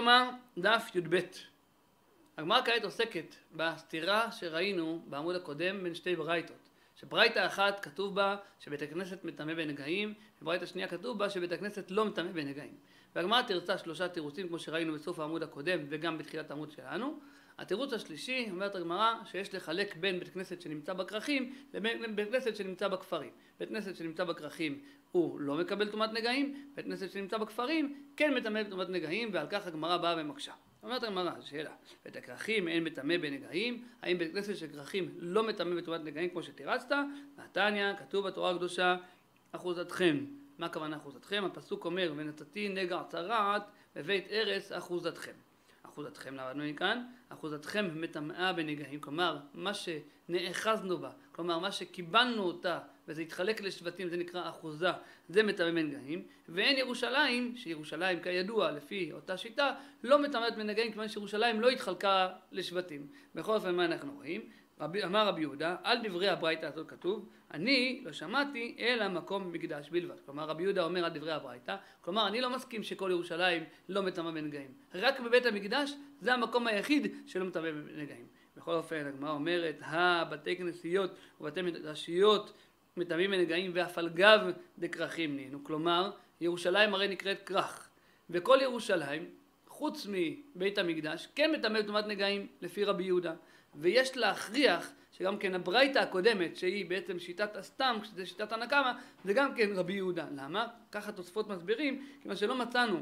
יומא דף י"ב. הגמרא כעת עוסקת בסתירה שראינו בעמוד הקודם בין שתי ברייתות. שברייתה אחת כתוב בה שבית הכנסת מטמא בנגעים, וברייתה שנייה כתוב בה שבית הכנסת לא מטמא בנגעים. והגמרא תרצה שלושה תירוצים כמו שראינו בסוף העמוד הקודם וגם בתחילת העמוד שלנו. התירוץ השלישי אומרת הגמרא שיש לחלק בין בית כנסת שנמצא בכרכים לבין בית כנסת שנמצא בכפרים. בית כנסת שנמצא בכרכים הוא לא מקבל טומאת נגעים, בית כנסת שנמצא בכפרים כן מטמא בטומאת נגעים, ועל כך הגמרא באה ומקשה. אומרת הגמרא, שאלה, בית הכרכים אין מטמא בנגעים, האם בית כנסת של כרכים לא מטמא בטומאת נגעים כמו שתירצת? והתניא, כתוב בתורה הקדושה, אחוזתכם. מה הכוונה אחוזתכם? הפסוק אומר, ונתתי נגע צרעת בבית ארץ אחוזתכם. אחוזתכם למדנו מכאן, אחוזתכם מטמאה בנגעים, כלומר מה שנאחזנו בה, כלומר מה שקיבלנו אותה וזה התחלק לשבטים, זה נקרא אחוזה, זה מטמא בנגעים. ואין ירושלים, שירושלים כידוע לפי אותה שיטה לא מטמאת בנגעים, כיוון שירושלים לא התחלקה לשבטים. בכל אופן מה אנחנו רואים? אמר רבי יהודה, על דברי הברייתא הזאת כתוב, אני לא שמעתי אלא מקום מקדש בלבד. כלומר רבי יהודה אומר על דברי הברייתא, כלומר אני לא מסכים שכל ירושלים לא מטמא בנגעים, רק בבית המקדש זה המקום היחיד שלא מטמא בנגעים. בכל אופן הגמרא אומרת, בתי כנסיות ובתי מדרשיות מטמאים בנגעים ואף על גב דכרכים נהיינו. כלומר ירושלים הרי נקראת כרך, וכל ירושלים חוץ מבית המקדש כן מטמא בטומאת נגעים לפי רבי יהודה. ויש להכריח שגם כן הברייתא הקודמת שהיא בעצם שיטת הסתם, כשזה שיטת הנקמה, זה גם כן רבי יהודה. למה? ככה תוספות מסבירים, כיוון שלא מצאנו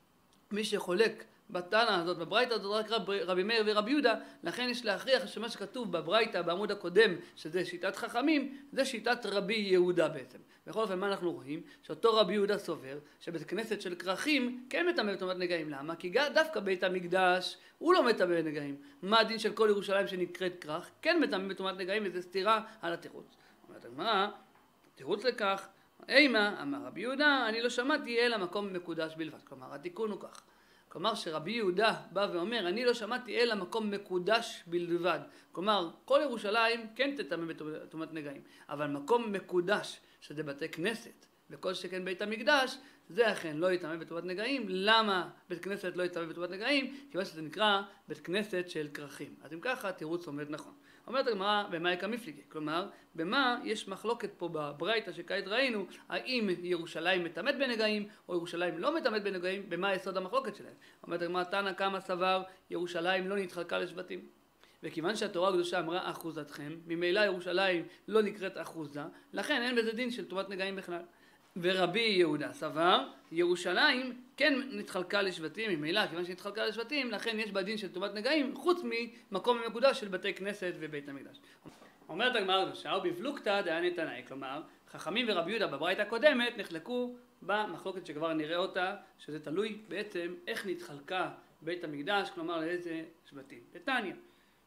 מי שחולק בתנא הזאת, בברייתא הזאת, רק רבי מאיר ורבי יהודה, לכן יש להכריח שמה שכתוב בברייתא בעמוד הקודם, שזה שיטת חכמים, זה שיטת רבי יהודה בעצם. בכל אופן מה אנחנו רואים? שאותו רבי יהודה סובר שבית כנסת של כרכים כן מטמא בטומאת נגעים. למה? כי דווקא בית המקדש הוא לא מטמא בנגעים. מה הדין של כל ירושלים שנקראת כרך? כן מטמא בטומאת נגעים, וזה סתירה על התירוץ. אומרת הגמרא, תירוץ לכך, אימה, אמר רבי יהודה, אני לא שמעתי אלא מקום מקודש בלבד. כלומר התיקון הוא כך. כלומר שרבי יהודה בא ואומר, אני לא שמעתי אלא מקום מקודש בלבד. כלומר, כל ירושלים כן תטמא בטומאת נגעים, אבל מקום מקודש, שזה בתי כנסת, וכל שכן בית המקדש, זה אכן לא יטמא בטומאת נגעים. למה בית כנסת לא יטמא בטומאת נגעים? כיוון שזה נקרא בית כנסת של כרכים. אז אם ככה, התירוץ עומד נכון. אומרת הגמרא, במה יקא מפליגי? כלומר, במה יש מחלוקת פה בברייתא שכעת ראינו, האם ירושלים מטמאת בנגעים או ירושלים לא מטמאת בנגעים, במה יסוד המחלוקת שלהם? אומרת הגמרא, תנא קמא סבר, ירושלים לא נתחלקה לשבטים. וכיוון שהתורה הקדושה אמרה אחוזתכם, ממילא ירושלים לא נקראת אחוזה, לכן אין בזה דין של טומאת נגעים בכלל. ורבי יהודה סבר, ירושלים כן נתחלקה לשבטים, ממילא כיוון שנתחלקה לשבטים, לכן יש בה דין של טומאת נגעים, חוץ ממקום מקודש של בתי כנסת ובית המקדש. אומרת הגמרא הקדושה, ובפלוגתא דעני תנאי, כלומר חכמים ורבי יהודה בברייתא הקודמת נחלקו במחלוקת שכבר נראה אותה, שזה תלוי בעצם איך נתחלקה בית המקדש, כלומר לאיזה שבטים. תניא,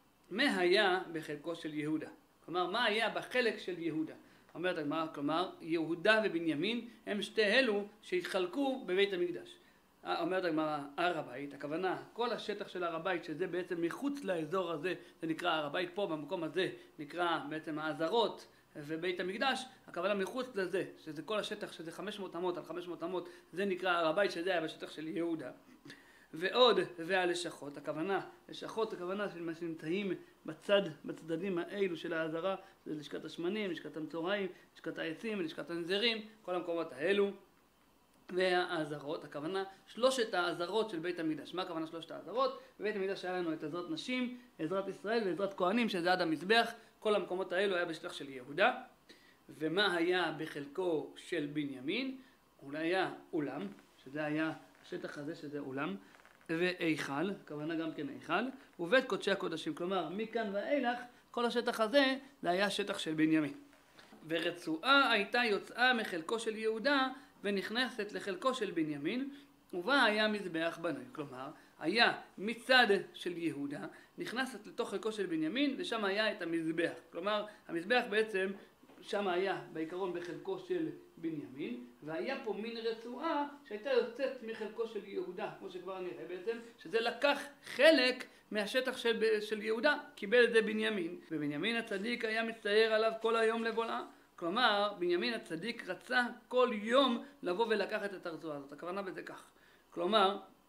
מה היה בחלקו של יהודה? כלומר מה היה בחלק של יהודה? אומרת הגמרא, כלומר יהודה ובנימין הם שתי אלו שהתחלקו בבית המקדש. אומרת הגמרא, הר הבית, הכוונה כל השטח של הר הבית שזה בעצם מחוץ לאזור הזה, זה נקרא הר הבית. פה במקום הזה נקרא בעצם העזרות ובית המקדש, הכוונה מחוץ לזה, שזה כל השטח שזה 500 אמות על 500 אמות, זה נקרא הר הבית, שזה היה בשטח של יהודה. ועוד והלשכות, הכוונה, לשכות הכוונה של מה שנמצאים בצדדים האלו של העזרה, זה לשכת השמנים, לשכת המצורעים, לשכת העצים, לשכת הנזרים, כל המקומות האלו. והעזרות, הכוונה שלושת העזרות של בית המקדש. מה הכוונה שלושת העזרות? בבית המקדש היה לנו את עזרת נשים, עזרת ישראל ועזרת כהנים, שזה עד המזבח. כל המקומות האלו היה בשטח של יהודה. ומה היה בחלקו של בנימין? אולי היה אולם, שזה היה השטח הזה שזה אולם, ואיכל, הכוונה גם כן איכל, ובית קודשי הקודשים. כלומר מכאן ואילך כל השטח הזה זה היה שטח של בנימין. ורצועה הייתה יוצאה מחלקו של יהודה ונכנסת לחלקו של בנימין, ובה היה מזבח בנוי. כלומר היה מצד של יהודה נכנסת לתוך חלקו של בנימין, ושם היה את המזבח. כלומר המזבח בעצם שם היה בעיקרון בחלקו של בנימין, והיה פה מין רצועה שהייתה יוצאת מחלקו של יהודה, כמו שכבר נראה בעצם, שזה לקח חלק מהשטח של יהודה, קיבל את זה בנימין. ובנימין הצדיק היה מצטער עליו כל היום לבולעה. כלומר בנימין הצדיק רצה כל יום לבוא ולקחת את הרצועה הזאת. הכוונה בזה כך, כלומר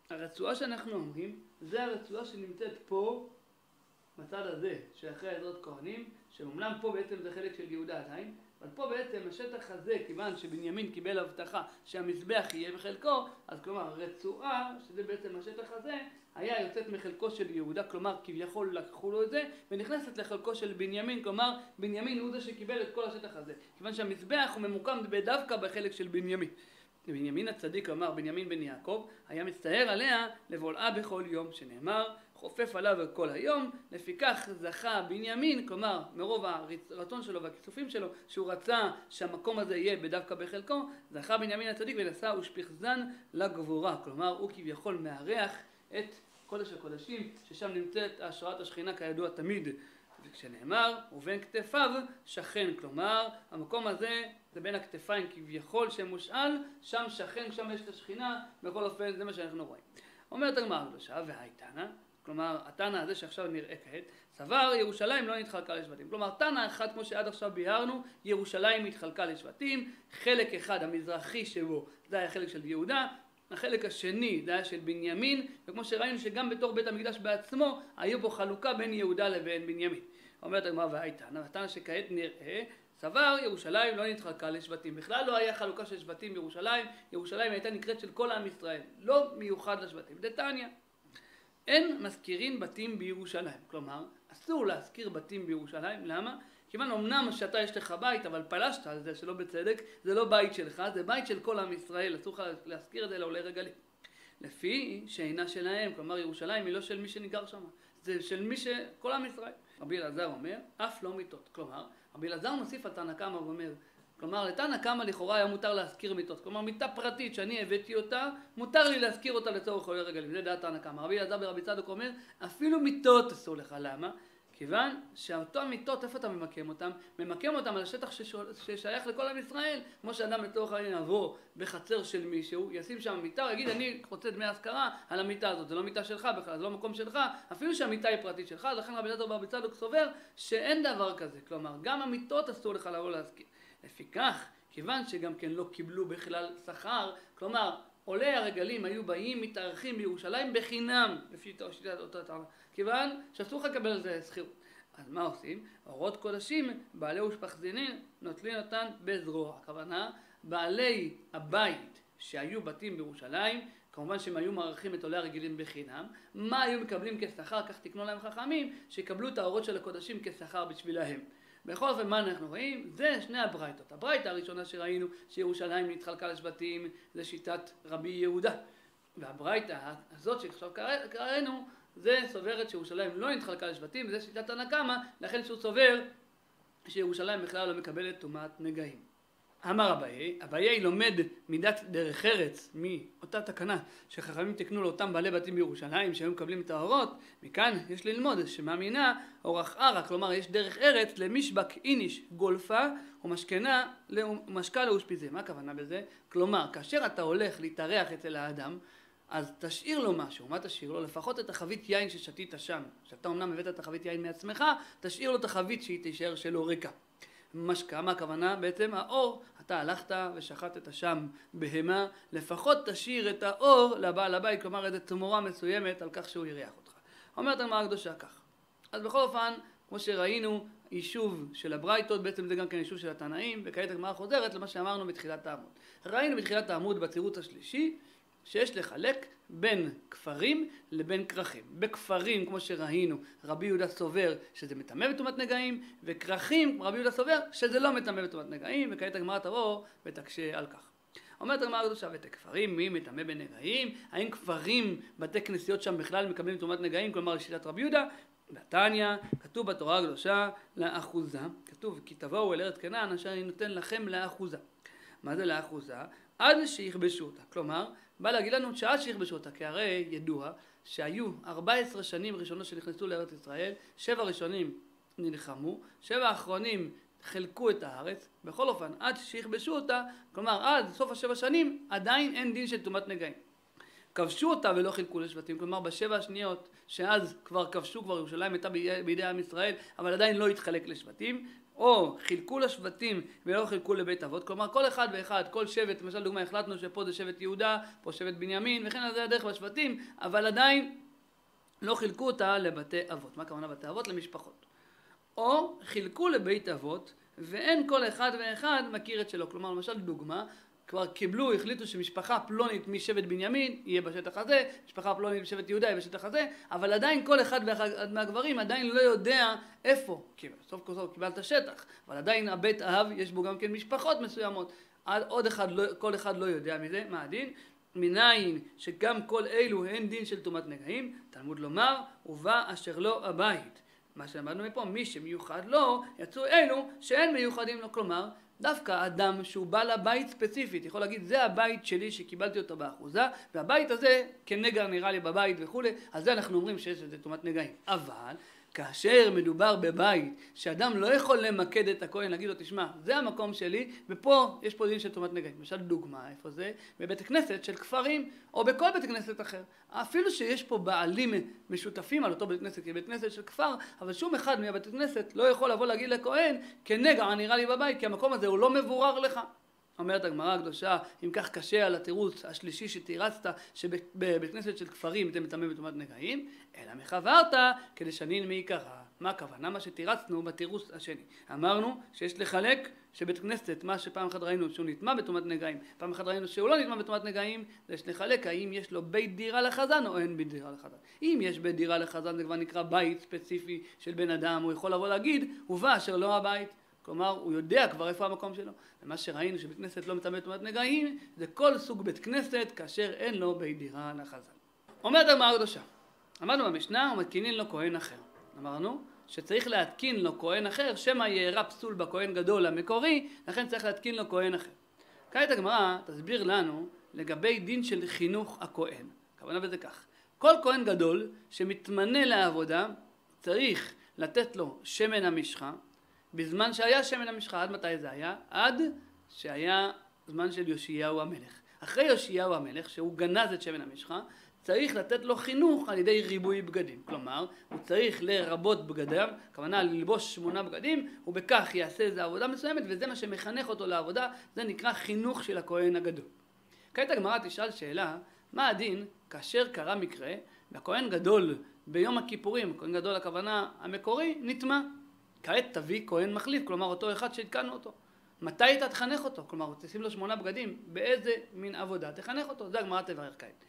הרצועה שאנחנו אומרים, זה הרצועה שנמצאת פה, בצד הזה, שאחרי עזרת כהנים, שאומנם פה בעצם זה חלק של יהודה עדיין, אבל פה בעצם השטח הזה, כיוון שבנימין קיבל הבטחה שהמזבח יהיה בחלקו, אז כלומר רצועה, שזה בעצם השטח הזה, היה יוצאת מחלקו של יהודה, כלומר כביכול לקחו לו את זה, ונכנסת לחלקו של בנימין, כלומר בנימין הוא זה שקיבל את כל השטח הזה, כיוון שהמזבח הוא ממוקם דווקא בחלק של בנימין. בנימין הצדיק, כלומר בנימין בן יעקב, היה מצטער עליה לבולעה בכל יום, שנאמר חופף עליו כל היום, לפיכך זכה בנימין, כלומר מרוב הרצון שלו והכיסופים שלו, שהוא רצה שהמקום הזה יהיה בדווקא בחלקו, זכה בנימין הצדיק ונשא ושפיכזן לגבורה, כלומר הוא כביכול מארח את קודש הקודשים, ששם נמצאת השראת השכינה כידוע תמיד, וכשנאמר ובין כתפיו שכן, כלומר המקום הזה זה בין הכתפיים כביכול שמושאל, שם שכן, שם יש את השכינה, בכל אופן זה מה שאנחנו רואים. אומרת הגמרא הקדושה והייתנא, כלומר התנא הזה שעכשיו נראה כעת, סבר ירושלים לא נתחלקה לשבטים, כלומר תנא אחד כמו שעד עכשיו ביארנו, ירושלים התחלקה לשבטים, חלק אחד המזרחי שבו זה היה חלק של יהודה, החלק השני זה היה של בנימין, וכמו שראינו שגם בתוך בית המקדש בעצמו היו פה חלוקה בין יהודה לבין בנימין. אומרת הגמרא והייתנא, והתנא שכעת נראה, סבר ירושלים לא נתחלקה לשבטים, בכלל לא היה חלוקה של שבטים בירושלים, ירושלים הייתה נקראת של כל עם ישראל, לא מיוחד לשבטים. דתניא, אין מזכירים בתים בירושלים, כלומר אסור להזכיר בתים בירושלים, למה? כיוון אמנם שאתה יש לך בית, אבל פלשת על זה שלא בצדק, זה לא בית שלך, זה בית של כל עם ישראל, אסור לך להזכיר את זה לעולי רגלים. לפי שאינה שלהם, כלומר ירושלים היא לא של מי שניגר שם, זה של כל עם ישראל. רבי אלעזר אומר, אף לא מיתות, כלומר, רבי אלעזר מוסיף על תנא קמא ואומר, כלומר לתנא קמא לכאורה היה מותר להזכיר מיתות, כלומר מיתה פרטית שאני הבאתי אותה, מותר לי להזכיר אותה לצורך עולי רגלים, זה דעת תנא קמא. רבי אלעזר ברבי צדוק אומר, אפילו מיתות אסור לך, למה? כיוון שאותו המיטות, איפה אתה ממקם אותם? ממקם אותם על השטח ששייך לכל עם ישראל. כמו שאדם לצורך העניין יבוא בחצר של מישהו, ישים שם מיטה, הוא יגיד אני רוצה דמי השכרה על המיטה הזאת, זה לא מיטה שלך בכלל, זה לא מקום שלך, אפילו שהמיטה היא פרטית שלך, לכן רבי אלעזר ברבי צדוק סובר שאין דבר כזה, כלומר גם המיטות אסור לך לבוא להזכיר. לפיכך, כיוון שגם כן לא קיבלו בכלל שכר, כלומר עולי הרגלים היו באים מתארחים בירושלים בחינם, לפי שיטת אותה טענה, כיוון שאסור לך לקבל על זה שכירות. אז מה עושים? אורות קודשים, בעלי ושפכזינין, נוטלים אותן בזרוע. הכוונה, בעלי הבית שהיו בתים בירושלים, כמובן שהם היו מערכים את עולי הרגילים בחינם, מה היו מקבלים כשכר? כך תקנו להם חכמים, שיקבלו את האורות של הקודשים כשכר בשבילהם. בכל אופן מה אנחנו רואים? זה שני הברייתות. הברייתה הראשונה שראינו שירושלים נתחלקה לשבטים, זה שיטת רבי יהודה. והברייתה הזאת שעכשיו קראנו, זה סוברת שירושלים לא נתחלקה לשבטים, זה שיטת תנא קמא, לכן שהוא סובר שירושלים בכלל לא מקבלת טומאת נגעים. אמר אביי לומד מידת דרך ארץ מאותה תקנה שחכמים תקנו לאותם בעלי בתים בירושלים שהיו מקבלים את האורות. מכאן יש ללמוד שמאמינה אורח ערה, כלומר יש דרך ארץ למשבק איניש גולפה ומשקה לאושפיזה. מה הכוונה בזה? כלומר כאשר אתה הולך להתארח אצל האדם, אז תשאיר לו משהו. מה תשאיר לו? לפחות את החבית יין ששתית שם. שאתה אמנם הבאת את החבית יין מעצמך, תשאיר לו את החבית שהיא תישאר שלו ריקה. משקה, מה הכוונה? בעצם האור, אתה הלכת ושחטת שם בהמה, לפחות תשאיר את האור לבעל הבית, כלומר איזו תמורה מסוימת על כך שהוא יריח אותך. אומרת הגמרא הקדושה כך. אז בכל אופן, כמו שראינו, יישוב של הברייתות, בעצם זה גם כן יישוב של התנאים, וכעת הגמרא חוזרת למה שאמרנו בתחילת העמוד. ראינו בתחילת העמוד בצירוץ השלישי, שיש לחלק בין כפרים לבין כרכים. בכפרים, כמו שראינו, רבי יהודה סובר שזה מטמא בטומאת נגעים, וכרכים, רבי יהודה סובר שזה לא מטמא בטומאת נגעים, וכעת הגמרא תבוא ותקשה על כך. אומרת הגמרא הקדושה, ואת הכפרים מי מטמא בנגעים? האם כפרים, בתי כנסיות שם בכלל מקבלים טומאת נגעים, כלומר לשיטת רבי יהודה? בתניא, כתוב בתורה הקדושה לאחוזה, כתוב כי תבואו אל ארץ כנען אשר אני נותן לכם לאחוזה. מה זה לאחוזה? עד שיכבשו אותה. כלומר, בא להגיד לנו שעד שיכבשו אותה, כי הרי ידוע שהיו 14 שנים ראשונות שנכנסו לארץ ישראל, 7 ראשונים נלחמו, 7 האחרונים חלקו את הארץ, בכל אופן עד שיכבשו אותה, כלומר עד סוף ה7 שנים עדיין אין דין של טומאת נגעים. כבשו אותה ולא חילקו לשבטים. כלומר, בשבע השניות שאז כבר כבשו, כבר ירושלים הייתה בידי עם ישראל, אבל עדיין לא התחלק לשבטים, או חילקו לשבטים ולא חילקו לבית אבות. כלומר, כל אחד ואחד, כל שבט, למשל דוגמה, החלטנו שפה זה שבט יהודה, פה שבט בנימין, וכן על זה הדרך בשבטים, אבל עדיין לא חילקו אותה לבתי אבות. מה הכוונה בתי אבות? למשפחות. או חילקו לבית אבות, ואין כל אחד ואחד מכיר את שלו. כלומר, למשל דוגמה, כבר קיבלו, החליטו שמשפחה פלונית משבט בנימין יהיה בשטח הזה, משפחה פלונית משבט יהודה יהיה בשטח הזה, אבל עדיין כל אחד ואחד מהגברים עדיין לא יודע איפה, כי בסוף כל סוף קיבלת שטח, אבל עדיין הבית אב יש בו גם כן משפחות מסוימות, כל אחד לא יודע מזה. מה הדין? מניין שגם כל אלו הן דין של טומאת נגעים, תלמוד לומר, ובא אשר לו הבית. מה שלמדנו מפה, מי שמיוחד לו, יצאו אלו שאין מיוחדים לו. כלומר, דווקא אדם שהוא בא לבית ספציפית, יכול להגיד, זה הבית שלי שקיבלתי אותו באחוזה, והבית הזה כנגר נראה לי בבית וכו', אז זה אנחנו אומרים שיש לזה טומאת נגעים. אבל כאשר מדובר בבית שאדם לא יכול למקד את הכהן, להגיד לו, תשמע, זה המקום שלי, ופה יש פה דין של טומאת נגעים. למשל דוגמה, איפה זה? בבית הכנסת של כפרים, או בכל בית כנסת אחר. אפילו שיש פה בעלים משותפים על אותו בית כנסת, כבית כנסת של כפר, אבל שום אחד מהבית כנסת לא יכול לבוא להגיד לכהן, כנגר נראה לי בבית, כי המקום הזה הוא לא מבורר לך. אומרת הגמרא הקדושה, אם כך קשה על התירוץ השלישי שתירצת, שבבית כנסת של כפרים אתם מטמא בטומאת נגעים, אלא מחברת כדי שנין מעיקרה. מה הכוונה? מה שתירצנו בתירוץ השני. אמרנו שיש לחלק שבית כנסת, מה שפעם אחת ראינו שהוא נטמא בטומאת נגעים, פעם אחת ראינו שהוא לא נטמא בטומאת נגעים, יש לחלק האם יש לו בית דירה לחזן או אין בית דירה לחזן. אם יש בית דירה לחזן זה כבר נקרא בית ספציפי של בן אדם, הוא יכול לבוא להגיד, ובא אשר לא הבית. כלומר, הוא יודע כבר איפה המקום שלו. ומה שראינו שבית כנסת לא מטמא בטומאת נגעים, זה כל סוג בית כנסת כאשר אין לו בית דירה לחזן. אומרת הגמרא הקדושה, אמרנו במשנה, ומתקינין לו כהן אחר. אמרנו שצריך להתקין לו כהן אחר, שמא יארע פסול בכהן גדול המקורי, לכן צריך להתקין לו כהן אחר. כעת הגמרא תסביר לנו לגבי דין של חינוך הכהן. הכוונה בזה כך, כל כהן גדול שמתמנה לעבודה, צריך לתת לו שמן המשחה, בזמן שהיה שמן המשחה. עד מתי זה היה? עד שהיה זמן של יאשיהו המלך. אחרי יאשיהו המלך, שהוא גנז את שמן המשחה, צריך לתת לו חינוך על ידי ריבוי בגדים. כלומר, הוא צריך לרבות בגדיו, הכוונה ללבוש 8 בגדים, ובכך יעשה איזו עבודה מסוימת, וזה מה שמחנך אותו לעבודה, זה נקרא חינוך של הכהן הגדול. כעת הגמרא תשאל שאלה, מה הדין כאשר קרה מקרה, והכהן גדול ביום הכיפורים, כהן גדול הכוונה המקורי, נטמא. כעת תביא כהן מחליף, כלומר אותו אחד שהתקנו אותו. מתי אתה תחנך אותו? כלומר, תשים לו 8 בגדים, באיזה מין עבודה תחנך אותו? זה הגמרא תברר כעת.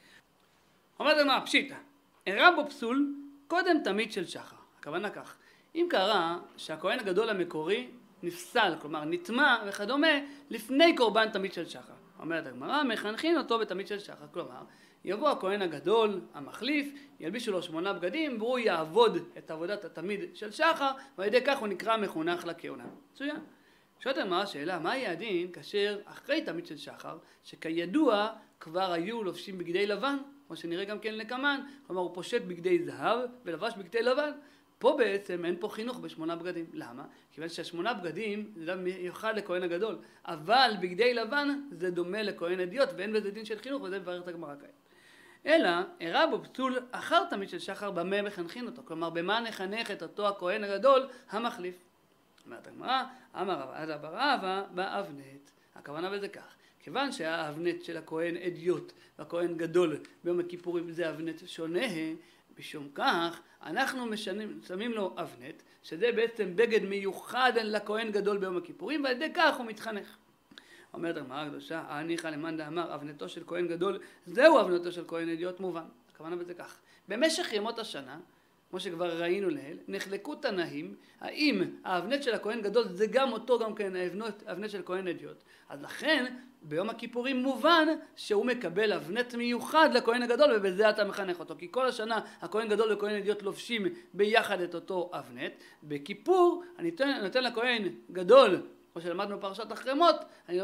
אומרת הגמרא, פשיטא, אירע בו פסול קודם תמיד של שחר. הכוונה כך, אם קרה שהכהן הגדול המקורי נפסל, כלומר נטמא וכדומה, לפני קורבן תמיד של שחר. אומרת הגמרא, מחנכין אותו בתמיד של שחר. כלומר, יבוא הכהן הגדול, המחליף, ילבישו לו 8 בגדים, והוא יעבוד את עבודת התמיד של שחר, ועל ידי כך הוא נקרא מחונך לכהונה. מצוין. שואלת הגמרא שאלה, מה יהיה הדין כאשר אחרי תמיד של שחר, שכידוע כבר היו לובשים בגדי לבן, כמו שנראה גם כן לקמן, כלומר הוא פושט בגדי זהב ולבש בגדי לבן. פה בעצם אין פה חינוך ב8 בגדים. למה? כיוון שה8 בגדים זה מיוחד לכהן הגדול, אבל בגדי לבן זה דומה לכהן אדיוט, ואין בזה דין של חינוך, וזה מברר את הגמרא כעת. אלא, אירע בו פסול אחר תמיד של שחר, במה מחנכין אותו? כלומר, במה נחנך את אותו הכהן הגדול המחליף? אומרת הגמרא, אמר רבא בר אבא באבנת. הכוונה בזה כך, כיוון שהאבנת של הכהן אדיוט והכהן גדול ביום הכיפורים זה אבנת שונה, בשום כך אנחנו שמים לו אבנת, שזה בעצם בגד מיוחד לכהן גדול ביום הכיפורים, ועל ידי כך הוא מתחנך. אומרת הגמרא הקדושה, הניחא למאן דאמר אבנתו של כהן גדול, זהו אבנתו של כהן אדיוט מובן. הכוונה בזה כך, במשך ימות השנה, כמו שכבר ראינו לעיל, נחלקו תנאים, האם האבנת של הכהן גדול זה גם אותו גם כן האבנת של כהן אדיוט. אז לכן ביום הכיפורים מובן שהוא מקבל אבנת מיוחד לכהן הגדול, ובזה אתה מחנך אותו. כי כל השנה הכהן גדול וכהן אדיוט לובשים ביחד את אותו אבנת. בכיפור אני נותן לכהן גדול, כמו שלמדנו בפרשת החרמות, אני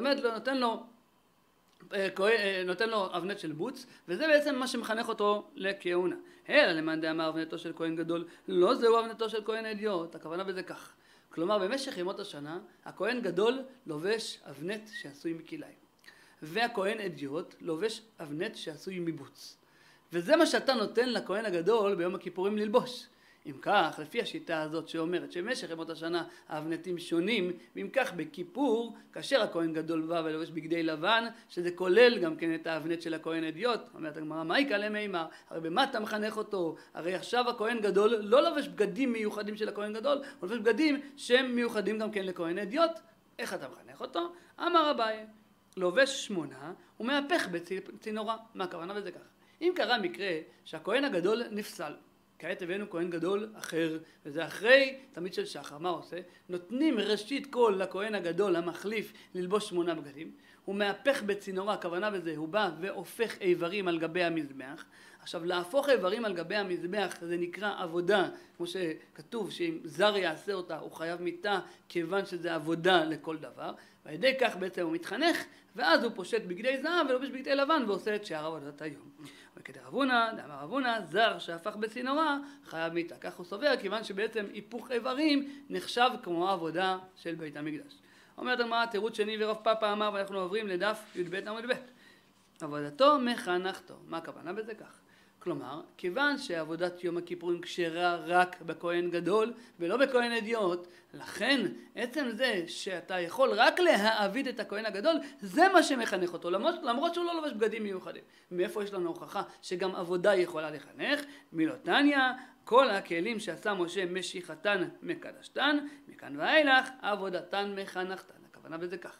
נותן לו אבנת של בוץ, וזה בעצם מה שמחנך אותו לכהונה. אלא למאן דאמר אבנתו של כהן גדול, לא זהו אבנתו של כהן אדיוט. הכוונה בזה כך. כלומר, במשך ימות השנה, הכהן גדול לובש אבנת שעשוי מכליים. והכהן אדיוט לובש אבנת שעשוי מבוץ. וזה מה שאתה נותן לכהן הגדול ביום הכיפורים ללבוש. אם כך, לפי השיטה הזאת שאומרת שבמשך ימות השנה האבנטים שונים, ואם כך בכיפור, כאשר הכהן גדול בא ולובש בגדי לבן, שזה כולל גם כן את האבנט של הכהן אדיוט, אומרת הגמרא, מה יקלה מימר? הרי במה אתה מחנך אותו? הרי עכשיו הכהן גדול לא לובש בגדים מיוחדים של הכהן גדול, הוא לובש בגדים שהם מיוחדים גם כן לכהן אדיוט. איך אתה מחנך אותו? אמר אביי, לובש 8 ומהפך בצינורה. מה הכוונה בזה כך? אם קרה מקרה שהכהן הגדול נפסל, כעת הבאנו כהן גדול אחר, וזה אחרי תמיד של שחר. מה עושה? נותנים ראשית כל לכהן הגדול המחליף ללבוש 8 בגדים, הוא מהפך בצינורה, הכוונה בזה, הוא בא והופך איברים על גבי המזבח. עכשיו, להפוך איברים על גבי המזבח זה נקרא עבודה, כמו שכתוב שאם זר יעשה אותה הוא חייב מיתה, כיוון שזה עבודה לכל דבר, ועל ידי כך בעצם הוא מתחנך, ואז הוא פושט בגדי זהב ולובש בגדי לבן ועושה את שאר עבודת היום. וכדי רב הונא, דאמר רב הונא, זר שהפך בצינורה חייב מיתה. כך הוא סובר, כיוון שבעצם היפוך איברים נחשב כמו העבודה של בית המקדש. אומרת הגמרא, תירוץ שני ורב פאפא אמר, ואנחנו עוברים לדף י"ב עמוד ב'. עבודתו מחנכתו. מה הכוונה בזה כך? כלומר, כיוון שעבודת יום הכיפורים כשרה רק בכהן גדול ולא בכהן אדיוט, לכן עצם זה שאתה יכול רק להעביד את הכהן הגדול, זה מה שמחנך אותו, למרות שהוא לא לובש בגדים מיוחדים. מאיפה יש לנו הוכחה שגם עבודה יכולה לחנך? מילותניא, כל הכלים שעשה משה משיכתן מקדשתן, מכאן ואילך עבודתן מחנכתן. הכוונה בזה כך.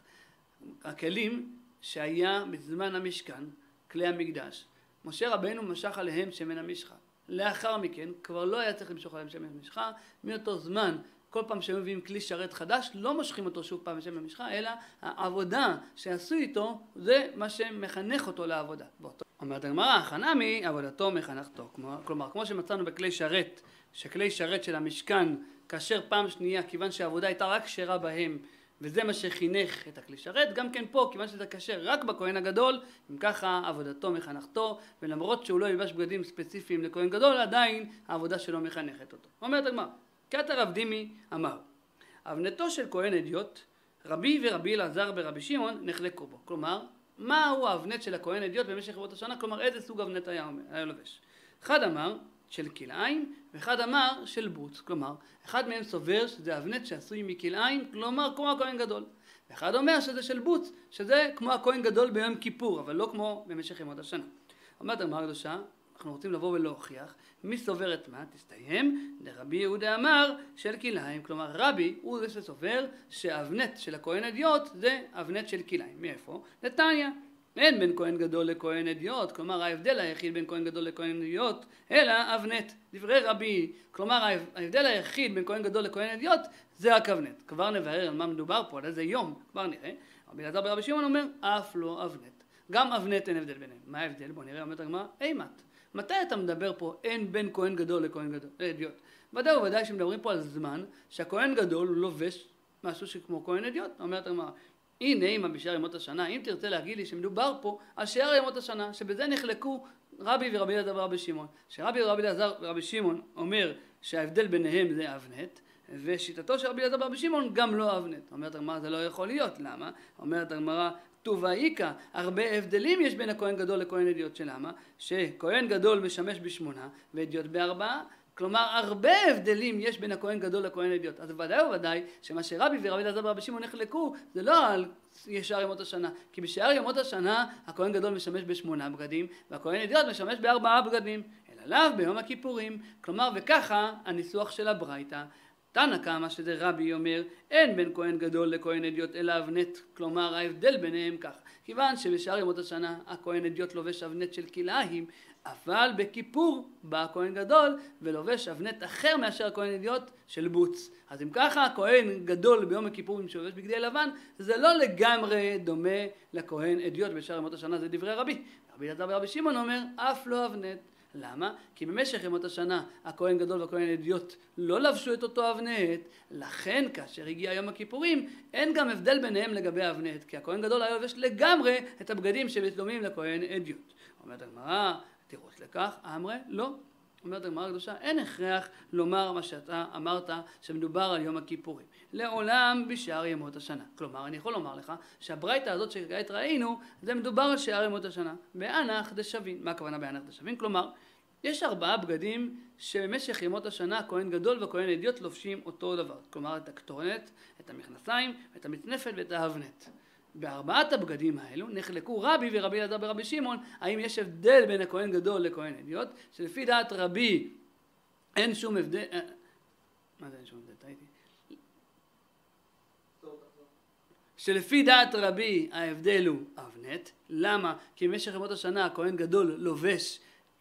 הכלים שהיה בזמן המשכן, כלי המקדש, משה רבנו משך עליהם שמן המשחה. לאחר מכן כבר לא היה צריך למשוך עליהם שמן המשחה. מאותו זמן, כל פעם שהם מביאים כלי שרת חדש, לא מושכים אותו שוב פעם בשמן המשחה, אלא העבודה שעשו איתו, זה מה שמחנך אותו לעבודה. אומרת הגמרא, חנמי, עבודתו מחנכתו. כלומר, כמו שמצאנו בכלי שרת, שכלי שרת של המשכן, כאשר פעם שנייה, כיוון שהעבודה הייתה רק כשרה בהם, וזה מה שחינך את הכלי שרת, גם כן פה, כיוון שזה קשר רק בכהן הגדול, אם ככה עבודתו מחנכתו, ולמרות שהוא לא ילבש בגדים ספציפיים לכהן גדול, עדיין העבודה שלו מחנכת אותו. אומרת הגמרא, כתר רב דימי אמר, אבנתו של כהן אדיוט, רבי ורבי אלעזר ברבי שמעון נחלקו בו. כלומר, מהו האבנט של הכהן אדיוט במשך ימות השנה? כלומר, איזה סוג אבנט היה לובש? אחד אמר של כלאיים, ואחד אמר של בוץ. כלומר, אחד מהם סובר שזה אבנט שעשוי מכלאיים, כלומר כמו הכהן גדול. ואחד אומר שזה של בוץ, שזה כמו הכהן גדול ביום כיפור, אבל לא כמו במשך ימות השנה. אומרת הגמרא הקדושה, אנחנו רוצים לבוא ולהוכיח מי סובר את מה? תסתיים. לרבי יהודה אמר של כלאיים, כלומר רבי הוא זה שסובר שהאבנט של הכהן אדיוט זה אבנט של כלאיים. מאיפה? לתניא. אין בין כהן גדול לכהן אדיוט, כלומר ההבדל היחיד בין כהן גדול לכהן אדיוט, אלא אבנט. דברי רבי, כלומר ההבדל היחיד בין כהן גדול לכהן אדיוט זה רק אבנט. כבר נבהר על מה מדובר פה, על איזה יום, כבר נראה. רבי אלעזר ברבי שמעון אומר, אף לא אבנט. גם אבנט אין הבדל ביניהם. מה ההבדל? בוא נראה, אומרת הגמרא, אימת. מתי אתה מדבר פה אין בין כהן גדול לכהן גדול, אדיוט? ודאי וודאי שמדברים פה על זמן שהכהן גדול הוא לובש משהו שכמו כהן אדיוט. אומרת הגמרא, הנה אימא בשאר ימות השנה, אם תרצה להגיד לי שמדובר פה על שאר ימות השנה, שבזה נחלקו רבי ורבי אלעזר ורבי שמעון. שרבי ורבי אלעזר ורבי שמעון אומר שההבדל ביניהם זה אבנט, ושיטתו של רבי אלעזר ורבי שמעון גם לא אבנט. אומרת הגמרא, זה לא יכול להיות. למה? אומרת הגמרא, טובה איקה, הרבה הבדלים יש בין הכהן גדול לכהן אדיוט. שלמה? שכהן גדול משמש בשמונה ואדיוט בארבעה. כלומר, הרבה הבדלים יש בין הכהן גדול לכהן אדיוט. אז ודאי וודאי שמה שרבי ורבי אלעזר ורבי שמעון נחלקו זה לא על שאר ימות השנה, כי בשאר ימות השנה הכהן גדול משמש ב8 בגדים והכהן אדיוט משמש ב4 בגדים, אלא לאו ביום הכיפורים. כלומר, וככה הניסוח של הברייתא. תנא קמא שזה רבי אומר, אין בין כהן גדול לכהן אדיוט אלא אבנט, כלומר ההבדל ביניהם כך. כיוון שבשאר ימות השנה הכהן אדיוט לובש אבנט של כלאיים, אבל בכיפור בא הכהן גדול ולובש אבנט אחר מאשר הכהן אדיוט של בוץ. אז אם ככה הכהן גדול ביום הכיפורים שלובש בגדי לבן, זה לא לגמרי דומה לכהן אדיוט בשאר ימות השנה, זה דברי רבי. רבי אלעזר ורבי שמעון אומר, אף לא אבנט. למה? כי במשך ימות השנה הכהן גדול והכהן אדיוט לא לבשו את אותו אבנט, לכן כאשר הגיע יום הכיפורים אין גם הבדל ביניהם לגבי האבנט, כי הכהן גדול היה לובש לגמרי את הבגדים שדומים לכהן אדיוט. אומרת הגמרא, תירוץ לכך, אמרי, לא. אומרת הגמרא הקדושה, אין הכרח לומר מה שאתה אמרת שמדובר על יום הכיפורים. לעולם בשאר ימות השנה. כלומר, אני יכול לומר לך שהברייתא הזאת שכעת ראינו, זה מדובר על שאר ימות השנה. באנח דשבין. מה הכוונה באנח דשבין? כלומר, יש 4 בגדים שבמשך ימות השנה הכהן גדול והכהן אדיוט לובשים אותו דבר. כלומר, את הכתונת, את המכנסיים, את המצנפת ואת האבנט. ב4 הבגדים האלו נחלקו רבי ורבי אלעזר ברבי שמעון, האם יש הבדל בין הכהן גדול לכהן אדיוט, שלפי דעת רבי אין שום הבדל, מה זה אין שום הבדל? טעיתי. שלפי דעת רבי ההבדל הוא אבנט. למה? כי במשך ימות השנה הכהן גדול לובש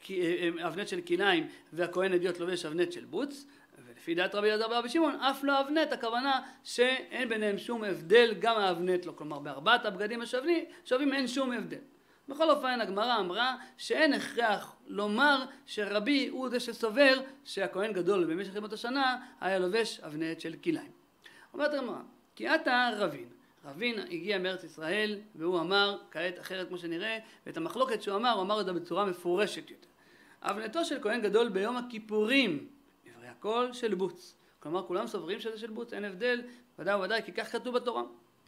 אבנט של כליים והכהן אדיוט לובש אבנט של בוץ. ולפי דעת רבי אלעזר ברבי שמעון אף לא אבנט, הכוונה שאין ביניהם שום הבדל, גם האבנט לא. כלומר ב4 הבגדים השווים אין שום הבדל. בכל אופן הגמרא אמרה שאין הכרח לומר שרבי הוא זה שסובר שהכהן גדול במשך ימות השנה היה לובש אבנט של כליים. אומרת הגמרא, כי עתה רבין הגיע מארץ ישראל והוא אמר כעת אחרת כמו שנראה, ואת המחלוקת שהוא אמר, הוא אמר את זה בצורה מפורשת יותר. אבנתו של כהן גדול ביום הכיפורים דברי הכל של בוץ. כלומר כולם סוברים שזה של בוץ, אין הבדל, ודאי וודאי כי כך כתוב בתורה.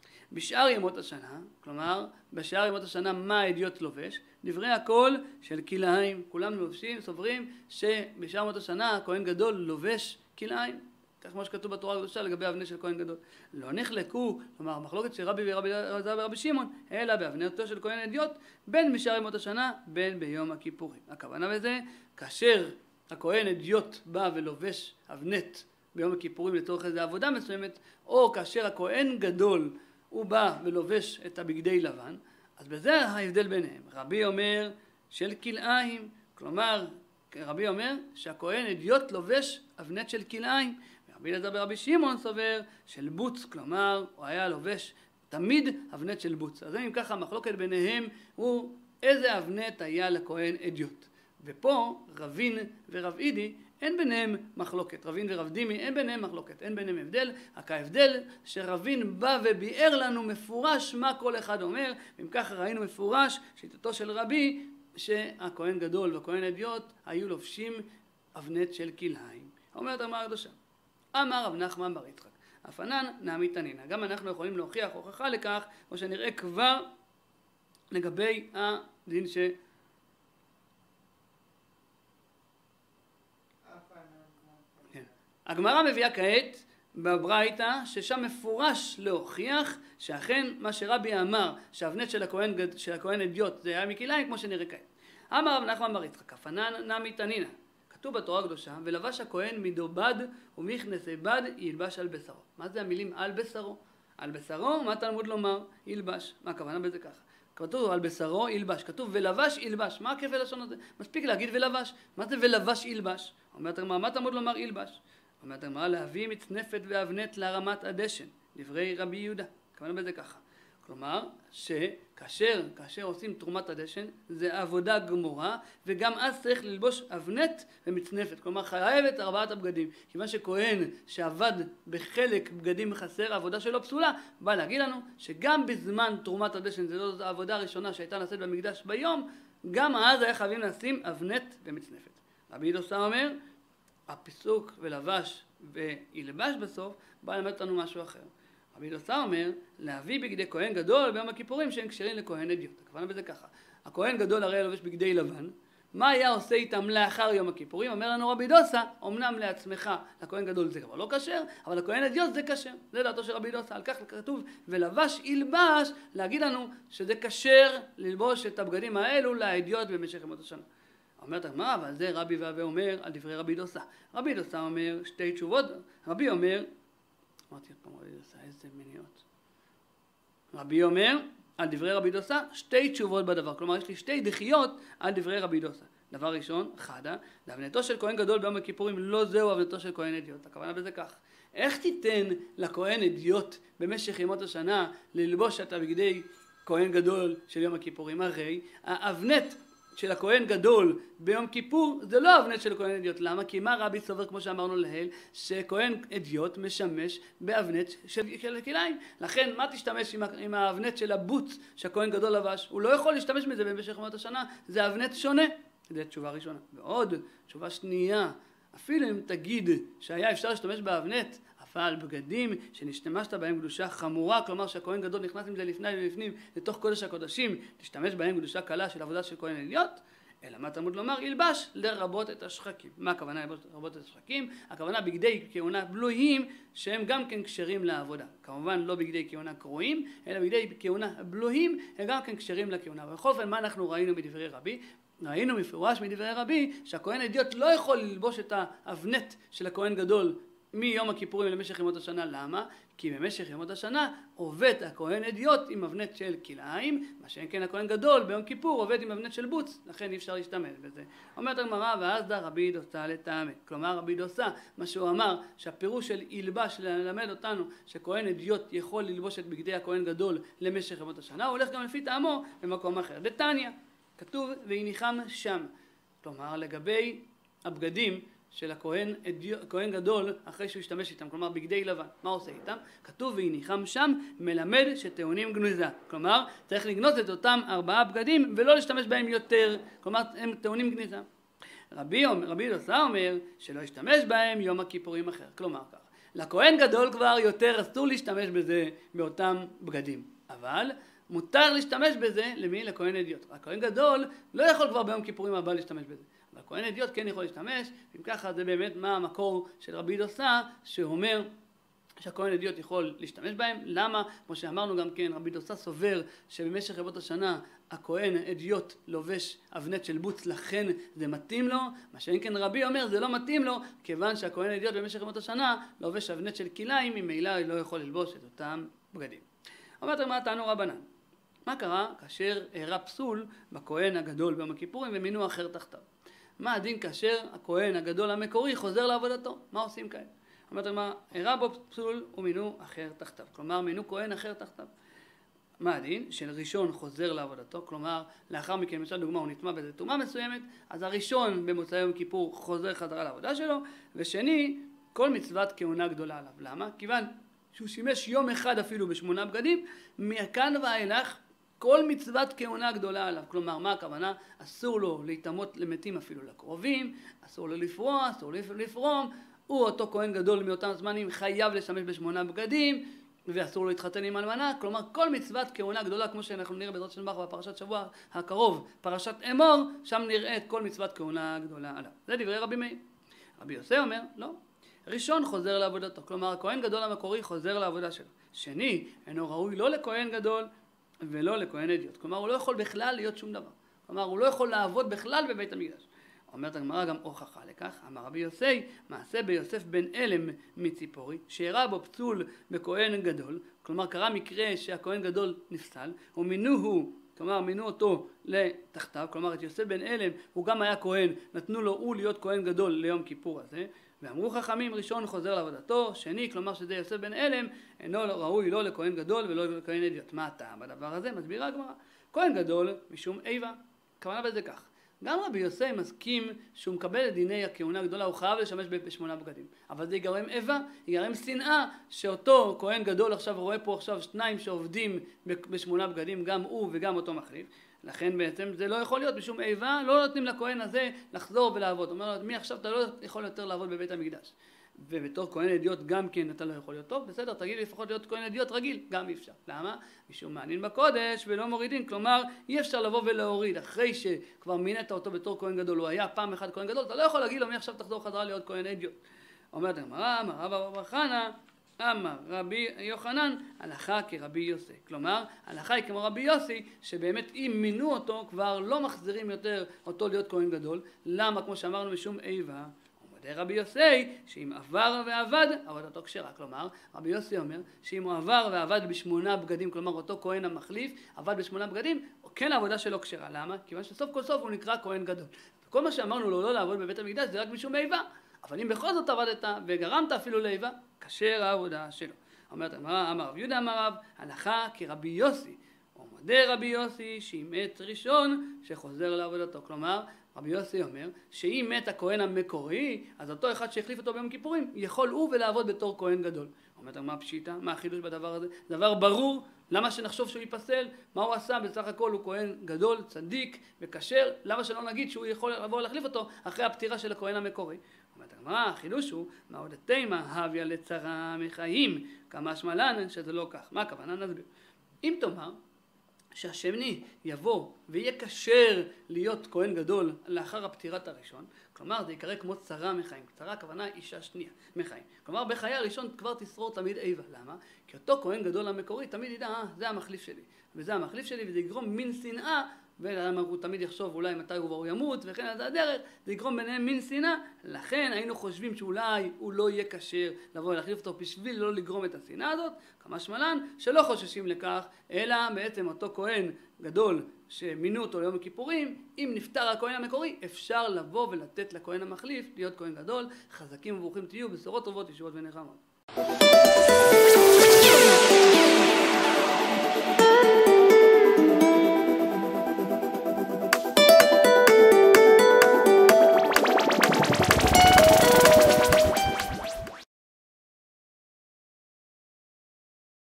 בשאר ימות השנה, כלומר בשאר ימות השנה מה האדיוט לובש? דברי הכל של כליים. כולם לובשים, סוברים שבשאר ימות השנה הכהן גדול לובש כליים. כך כמו שכתוב בתורה הקדושה לגבי אבנט של כהן גדול. לא נחלקו, כלומר המחלוקת של רבי ורבי אלעזר ורבי שמעון, אלא באבנתו של כהן אדיוט בין בשאר ימות השנה בין ביום הכיפורים. הכוונה בזה, כאשר הכהן אדיוט בא ולובש אבנט ביום הכיפורים לצורך איזו עבודה מסוימת, או כאשר הכהן גדול הוא בא ולובש את הבגדי לבן, אז בזה ההבדל ביניהם. רבי אומר של כלאיים, כלומר רבי אומר שהכהן אדיוט לובש אבנט של כלאיים, ורבי אלעזר ברבי שמעון סובר של בוץ, כלומר הוא היה לובש תמיד אבנט של בוץ. אז אם ככה המחלוקת ביניהם הוא איזה אבנט היה לכהן אדיוט. ופה רבין ורב אידי אין ביניהם מחלוקת, רבין ורב דימי אין ביניהם מחלוקת, אין ביניהם הבדל, רק ההבדל שרבין בא וביאר לנו מפורש מה כל אחד אומר, ואם ככה ראינו מפורש שיטתו של רבי שהכהן גדול והכהן אדיוט היו לובשים אבנט של כלאיים. אומרת הגמרא הקדושה, אמר רב נחמן בר יצחק, אפנן נעמי תנינא. גם אנחנו יכולים להוכיח הוכחה לכך, כמו שנראה כבר לגבי הדין הגמרא מביאה כעת בברייתא ששם מפורש להוכיח שאכן מה שרבי אמר שהאבנט של הכהן אדיוט זה היה מכלאיים כמו שנראה כעת. אמר רב נחמן בר יצחק, אפנן נעמי תנינא. כתוב בתורה הקדושה, ולבש הכהן מדובד ומכנסי בד ילבש על בשרו. מה זה המילים על בשרו? על בשרו, מה תלמוד לומר? ילבש. מה הכוונה בזה ככה? כתוב על בשרו ילבש, כתוב ולבש ילבש. מה הכפל לשון הזה? מספיק להגיד ולבש. מה זה ולבש ילבש? אומרת הגמרא, מה תלמוד לומר ילבש? אומרת הגמרא, להביא מצנפת ואבנט להרמת הדשן, דברי רבי יהודה. הכוונה בזה ככה. כלומר, שכאשר עושים תרומת הדשן, זה עבודה גמורה, וגם אז צריך ללבוש אבנט ומצנפת. כלומר, חייבת 4 הבגדים. כיוון שכהן שעבד בחלק בגדים חסר, העבודה שלו פסולה, בא להגיד לנו שגם בזמן תרומת הדשן, זו לא העבודה הראשונה שהייתה נעשית במקדש ביום, גם אז היה חייבים לשים אבנט ומצנפת. רבי יהודה אומר, הפסוק ולבש וילבש בסוף, בא ללמד אותנו משהו אחר. רבי יהודה אומר, להביא בגדי כהן גדול ביום הכיפורים שהם כשרים לכהן אדיוט. הכוונה בזה ככה, הכהן גדול הרי לובש בגדי לבן, מה היה עושה איתם לאחר יום הכיפורים? אומר לנו רבי יהודה, אמנם לעצמך לכהן גדול זה כבר לא כשר, אבל לכהן אדיוט זה כשר. זה דעתו של רבי יהודה, על כך כתוב ולבש ילבש, להגיד לנו שזה כשר ללבוש את הבגדים האלו לאדיוט במשך ימות השנה. אומרת מה, אבל זה רבי והווה אומר על דברי רבי יהודה. רבי יהודה אומר 2 תשובות, רבי אומר, אמרתי עוד פעם רבי יהודה, איזה מניעות. רבי אומר על דברי רבי יהודה 2 תשובות בדבר, כלומר יש לי 2 דחיות על דברי רבי יהודה. דבר ראשון, חדה, לאבנתו של כהן גדול ביום הכיפורים לא זהו אבנתו של כהן אדיוט. הכוונה בזה כך, איך תיתן לכהן אדיוט במשך ימות השנה ללבוש את הבגדי כהן גדול של יום הכיפורים? הרי האבנט של הכהן גדול ביום כיפור זה לא אבנט של כהן אדיוט. למה? כי מה רבי סובר כמו שאמרנו להל, שכהן אדיוט משמש באבנט של כליים. לכן מה תשתמש עם האבנט של הבוץ שהכהן גדול לבש? הוא לא יכול להשתמש מזה במשך ימות השנה, זה אבנט שונה. זו תשובה ראשונה. ועוד תשובה שנייה, אפילו אם תגיד שהיה אפשר להשתמש באבנט, אבל בגדים שנשתמשת בהם קדושה חמורה, כלומר שהכהן גדול נכנס עם זה לפני ולפנים לתוך קודש הקודשים, תשתמש בהם קדושה קלה של עבודה של כהן עליון, אלא מה תלמוד לומר? ילבש לרבות את השחקים. מה הכוונה לרבות את השחקים? הכוונה בגדי כהונה בלויים שהם גם כן כשרים לעבודה. כמובן לא בגדי כהונה קרועים, אלא בגדי כהונה בלויים הם גם כן כשרים לכהונה. ובכל אופן מה אנחנו ראינו מדברי רבי? ראינו מפורש מדברי רבי שהכהן אדיוט לא יכול ללבוש את האבנט של הכהן גדול מיום הכיפורים למשך ימות השנה. למה? כי במשך ימות השנה עובד הכהן אדיוט עם אבנט של כלאיים, מה שאין כן הכהן גדול ביום כיפור עובד עם אבנט של בוץ, לכן אי אפשר להשתמש בזה. אומרת הגמרא, ואז דה רבי דוסה לטעמי. כלומר רבי דוסה, מה שהוא אמר, שהפירוש של ילבש ללמד אותנו שכהן אדיוט יכול ללבוש את בגדי הכהן גדול למשך ימות השנה, הוא הולך גם לפי טעמו במקום אחר. דתניא, כתוב והניחם שם. כלומר לגבי הבגדים של הכהן גדול אחרי שהוא השתמש איתם, כלומר בגדי לבן, מה עושה איתם? כתוב והניחם שם מלמד שטעונים גנוזה, כלומר צריך לגנות את אותם 4 בגדים ולא להשתמש בהם יותר, כלומר הם טעונים גניזה. רבי דוסה אומר שלא ישתמש בהם יום הכיפורים אחר, כלומר כך, לכהן גדול כבר יותר אסור להשתמש בזה באותם בגדים, אבל מותר להשתמש בזה למי? לכהן אדיוט. הכהן גדול לא יכול כבר ביום כיפורים הבא להשתמש בזה. אבל הכהן אדיוט כן יכול להשתמש, אם ככה זה באמת מה המקור של רבי דוסה, שאומר שהכהן אדיוט יכול להשתמש בהם. למה? כמו שאמרנו גם כן, רבי דוסה סובר שבמשך ימות השנה הכהן אדיוט לובש אבנט של בוץ, לכן זה מתאים לו. מה שאין כן רבי אומר זה לא מתאים לו, כיוון שהכהן אדיוט במשך ימות השנה לובש אבנט של כלאיים, ממילא לא יכול ללבוש את אותם בגדים. אומרת מה תענו רבנן? מה קרה כאשר אירע פסול בכהן הגדול ביום הכיפורים ומינו אחר תחתיו? מה הדין כאשר הכהן הגדול המקורי חוזר לעבודתו? מה עושים כאלה? אומרת מה, אירע בו פסול ומינו אחר תחתיו, כלומר מינו כהן אחר תחתיו. מה הדין? של ראשון חוזר לעבודתו, כלומר לאחר מכן למשל דוגמה הוא נטמע באיזו טומאה מסוימת, אז הראשון במוצאי יום כיפור חוזר חזרה לעבודה שלו, ושני כל מצוות כהונה גדולה עליו. למה? כיוון שהוא שימש יום אחד אפילו ב8 בגדים, מכאן ואילך כל מצוות כהונה גדולה עליו. כלומר, מה הכוונה? אסור לו להתאמות למתים אפילו לקרובים, אסור לו לפרוע, אסור לו לפרום, הוא אותו כהן גדול מאותם זמנים חייב לשמש ב8 בגדים, ואסור לו להתחתן עם אלמנה. כלומר, כל מצוות כהונה גדולה, כמו שאנחנו נראה בעזרת השם בפרשת שבוע הקרוב, פרשת אמור, שם נראה את כל מצוות כהונה גדולה עליו. זה דברי רבי מאיר. רבי יוסי אומר, לא. ראשון חוזר לעבודתו, כלומר הכהן גדול המקורי חוזר לעבודה שלו. שני, אינו ראוי לא לכהן גדול ולא לכהן אדיוט, כלומר הוא לא יכול בכלל להיות שום דבר, כלומר הוא לא יכול לעבוד בכלל בבית המקדש. אומרת הגמרא גם הוכחה לכך, אמר רבי יוסי, מעשה ביוסף בן אלם מציפורי, שאירע בו פסול בכהן גדול, כלומר קרה מקרה שהכהן גדול נפסל, ומינוהו, כלומר מינו אותו לתחתיו, כלומר את יוסף בן אלם הוא גם היה כהן, נתנו לו הוא להיות כהן גדול ליום כיפור הזה, ואמרו חכמים ראשון חוזר לעבודתו, שני כלומר שזה יוסף בן אלם אינו ראוי לא לכהן גדול ולא לכהן אדיוט. מה הטעם בדבר הזה? מסבירה הגמרא, כהן גדול משום איבה, כוונה בזה כך, גם רבי יוסי מסכים שהוא מקבל את דיני הכהונה הגדולה, הוא חייב לשמש ב8 בגדים, אבל זה יגרם איבה, יגרם שנאה, שאותו כהן גדול עכשיו רואה פה עכשיו 2 שעובדים ב8 בגדים, גם הוא וגם אותו מחליף, לכן בעצם זה לא יכול להיות בשום איבה, לא נותנים לכהן הזה לחזור ולעבוד. אומר לו, מי עכשיו אתה לא יכול יותר לעבוד בבית המקדש. ובתור כהן אדיוט גם כן אתה לא יכול להיות טוב, בסדר, תגיד לפחות להיות כהן אדיוט רגיל, גם אי אפשר. למה? משום מעניין בקודש ולא מורידים, כלומר אי אפשר לבוא ולהוריד, אחרי שכבר מינית אותו בתור כהן גדול, הוא היה פעם אחת כהן גדול, אתה לא יכול להגיד לו מי עכשיו תחזור חזרה להיות כהן אדיוט. אומרת הגמרא, אמר רבא בר חנא, אמר רבי יוחנן, הלכה כרבי יוסי. כלומר, הלכה היא כמו רבי יוסי, שבאמת אם מינו אותו, כבר לא מחזירים יותר אותו להיות כהן גדול. למה? כמו שאמרנו, משום איבה. ומודה רבי יוסי, שאם עבר ועבד, עבודתו כשרה. כלומר, רבי יוסי אומר, שאם הוא עבר ועבד ב8 בגדים, כלומר אותו כהן המחליף, עבד ב8 בגדים, כן העבודה שלו כשרה. למה? כיוון שסוף כל סוף הוא נקרא כהן גדול. כל מה שאמרנו לו לא לעבוד בבית המקדש זה רק משום איבה. אבל אם בכל זאת עבדת וגרמת אפילו לאיבה, כשר העבודה שלו. אומרת הגמרא, אמר רב יהודה אמר רב, הלכה כרבי יוסי. הוא מודה רבי יוסי שאם מת ראשון שחוזר לעבודתו. כלומר, רבי יוסי אומר שאם מת הכהן המקורי, אז אותו אחד שהחליף אותו ביום כיפורים, יכול הוא ולעבוד בתור כהן גדול. אומרת, מה פשיטה? מה החידוש בדבר הזה? דבר ברור למה שנחשוב שהוא ייפסל? מה הוא עשה? בסך הכל הוא כהן גדול, צדיק וכשר, למה שלא נגיד שהוא יכול לבוא להחליף אותו אחרי הפטירה של הכהן המקורי? אומרת הגמרא, החידוש הוא, מה עוד התימה הביא לצרה מחיים, כמה שמלן שזה לא כך. מה הכוונה? נסביר. אם תאמר שהשני יבוא ויהיה כשר להיות כהן גדול לאחר הפטירת הראשון, כלומר זה יקרא כמו צרה מחיים. צרה הכוונה אישה שנייה מחיים. כלומר בחיי הראשון כבר תשרור תמיד איבה. למה? כי אותו כהן גדול המקורי תמיד ידע, זה המחליף שלי. וזה המחליף שלי, וזה יגרום מין שנאה, והוא תמיד יחשוב אולי מתי הוא ימות, וכן על זה הדרך, זה יגרום ביניהם מין שנאה. לכן היינו חושבים שאולי הוא לא יהיה כשר לבוא להחליף אותו בשביל לא לגרום את השנאה הזאת, כמה שמלן, שלא חוששים לכך, אלא בעצם אותו כהן גדול שמינו אותו ליום הכיפורים, אם נפטר הכהן המקורי, אפשר לבוא ולתת לכהן המחליף להיות כהן גדול. חזקים וברוכים תהיו, בשורות טובות, ישועות ונחמות.